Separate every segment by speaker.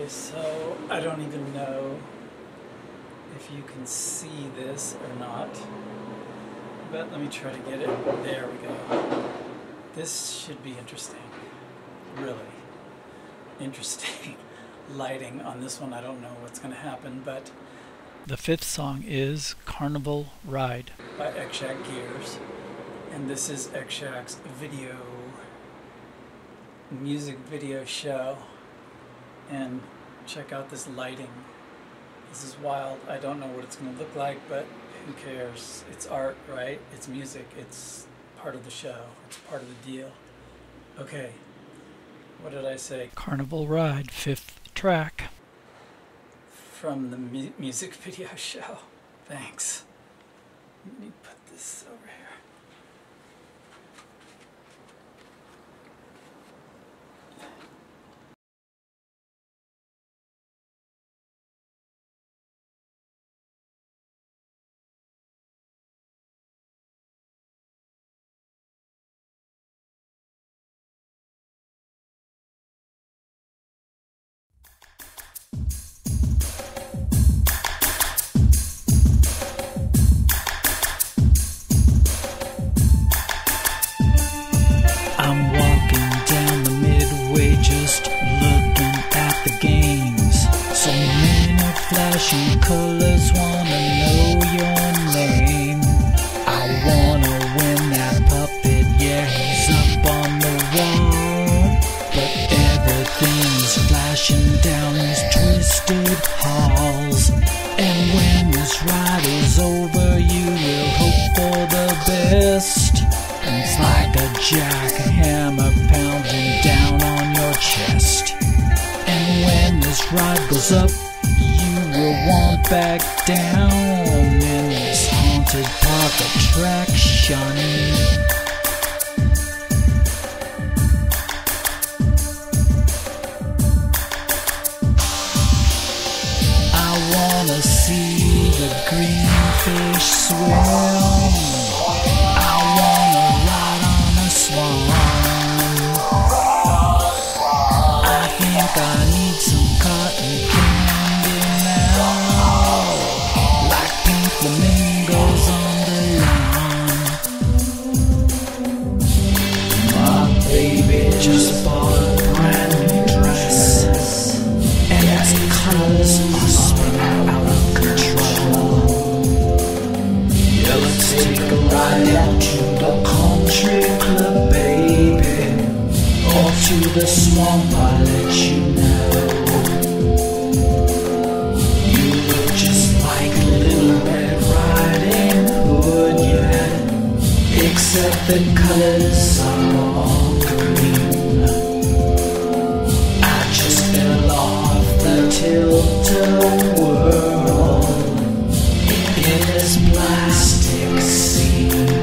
Speaker 1: Okay, so I don't even know if you can see this or not, but let me try to get it. There we go. This should be interesting. Really interesting. Lighting on this one, I don't know what's going to happen, but the fifth song is Carnival Ride by Ekshack Gears, and this is Ekshack's music video show. And check out this lighting. This is wild. I don't know what it's going to look like, but who cares? It's art, right? It's music. It's part of the show. It's part of the deal. Okay. What did I say? Carnival Ride, fifth track. From the music video show. Thanks. Let me put this over here. I'm walking down the midway, just looking at the games. So many flashy colors, wanna know your name. I wanna win that puppet, yeah, he's up on the wall. But everything's flashing down these twisted halls. And when this ride is over, you will hope for the best. And it's like a jackhammer pounding down on your chest. And when this ride goes up, you will want back down in this haunted park attraction. I wanna see the greenfish swim. I wanna ride on a swan. I think I need some cotton candy now, like pink flamingos on the lawn. My baby just bought a brand new dress, and its colors are spinning out of control. Yeah, let's take a ride out to the country club, baby, or to the swamp, I'll let you know. You look just like Little Red Riding Hood, yeah, except the colors are all green. I just fell off the tilt-a-whirl in this plastic scene.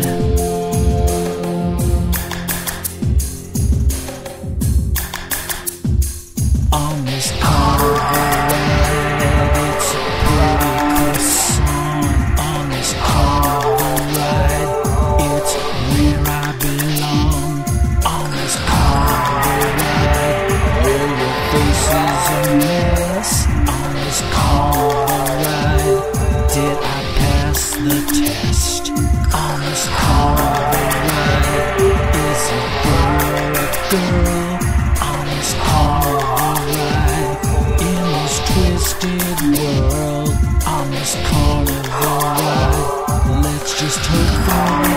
Speaker 1: On this carnival ride, it's a pretty cool song. On this carnival ride, it's where I belong. On this carnival ride, where your face is a mess. On this carnival ride, did I pass the test? On this carnival ride, is a boy a girl? On this carnival ride, in this twisted world. On this carnival ride, let's just hope for